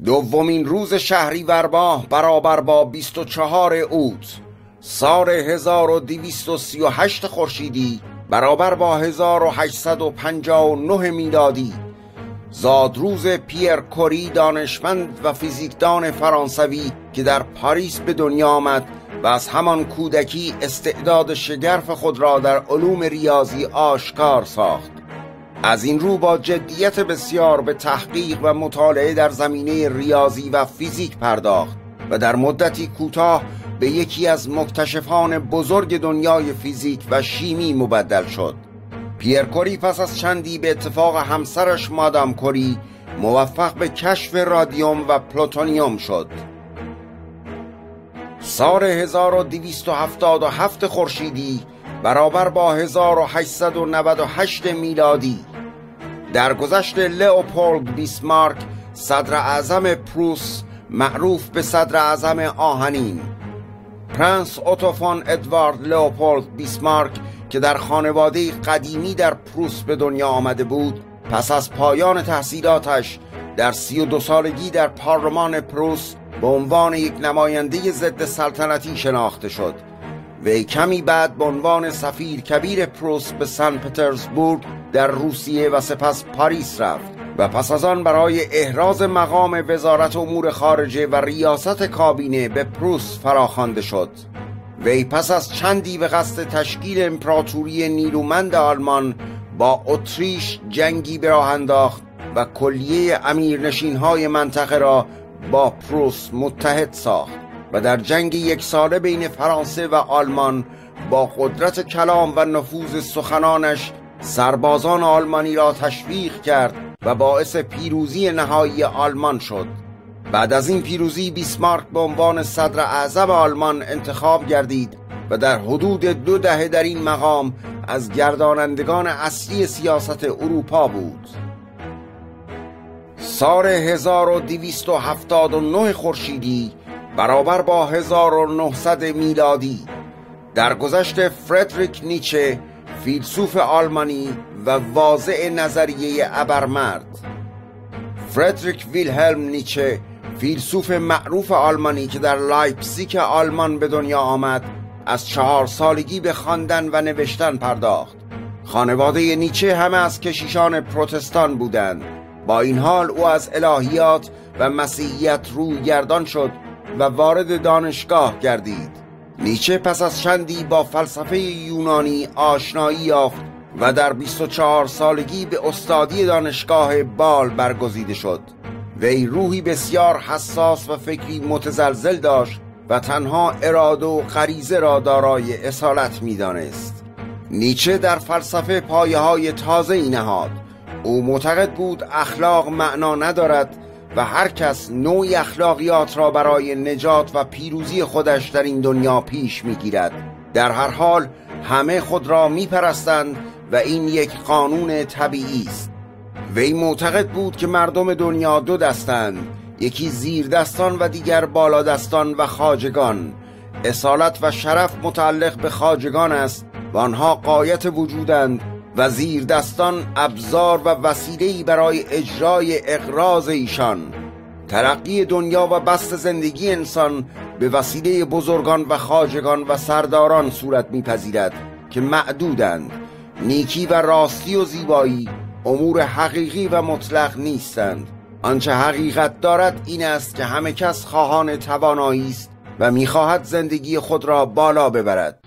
دومین روز شهریور ماه برابر با 24 اوت سال 1238 خورشیدی برابر با 1859 میلادی زادروز پیر کوری، دانشمند و فیزیکدان فرانسوی که در پاریس به دنیا آمد و از همان کودکی استعداد شگرف خود را در علوم ریاضی آشکار ساخت. از این رو با جدیت بسیار به تحقیق و مطالعه در زمینه ریاضی و فیزیک پرداخت و در مدتی کوتاه به یکی از مکتشفان بزرگ دنیای فیزیک و شیمی مبدل شد. پیر کوری پس از چندی به اتفاق همسرش مادام کوری موفق به کشف رادیوم و پلوتونیوم شد. سال 1277 خورشیدی برابر با 1898 میلادی درگذشت لئوپولد بیسمارک، صدر اعظم پروس معروف به صدر اعظم آهنین، پرنس اوتو فون ادوارد لئوپولد بیسمارک که در خانواده قدیمی در پروس به دنیا آمده بود، پس از پایان تحصیلاتش در 32 سالگی در پارلمان پروس به عنوان یک نماینده ضد سلطنتی شناخته شد. وی کمی بعد به عنوان سفیر کبیر پروس به سن پترزبورگ در روسیه و سپس پاریس رفت و پس از آن برای احراز مقام وزارت امور خارجه و ریاست کابینه به پروس فراخوانده شد. وی پس از چندی به قصد تشکیل امپراتوری نیرومند آلمان با اتریش جنگی به راه انداخت و کلیه امیرنشین‌های منطقه را با پروس متحد ساخت و در جنگ یک ساله بین فرانسه و آلمان با قدرت کلام و نفوذ سخنانش سربازان آلمانی را تشویق کرد و باعث پیروزی نهایی آلمان شد. بعد از این پیروزی بیسمارک به عنوان صدر اعظم آلمان انتخاب گردید و در حدود 2 دهه در این مقام از گردانندگان اصلی سیاست اروپا بود. سال 1279 خورشیدی برابر با 1900 میلادی درگذشت فردریک نیچه، فیلسوف آلمانی و واضع نظریه ابرمرد. فردریک ویلهلم نیچه، فیلسوف معروف آلمانی که در لایپزیگ آلمان به دنیا آمد، از 4 سالگی به خواندن و نوشتن پرداخت. خانواده نیچه همه از کشیشان پروتستان بودند. با این حال او از الهیات و مسیحیت روی گردان شد و وارد دانشگاه گردید. نیچه پس از چندی با فلسفه یونانی آشنایی یافت و در 24 سالگی به استادی دانشگاه بال برگزیده شد. وی روحی بسیار حساس و فکری متزلزل داشت و تنها اراده و غریزه را دارای اصالت می‌دانست. نیچه در فلسفه پایه‌های تازه‌ای نهاد. او معتقد بود اخلاق معنا ندارد و هر کس نوعی اخلاقیات را برای نجات و پیروزی خودش در این دنیا پیش می‌گیرد. در هر حال همه خود را می‌پرستند و این یک قانون طبیعی است. وی معتقد بود که مردم دنیا 2 دستند، یکی زیر دستان و دیگر بالا دستان و خواجگان. اصالت و شرف متعلق به خواجگان است و آنها غایت وجودند و زیر دستان ابزار و وسیله‌ای برای اجرای اغراض ایشان. ترقی دنیا و بسط زندگی انسان به وسیله بزرگان و خواجگان و سرداران صورت می‌پذیرد که معدودند. نیکی و راستی و زیبایی امور حقیقی و مطلق نیستند. آنچه حقیقت دارد این است که همه کس خواهان توانایی است و می‌خواهد زندگی خود را بالا ببرد.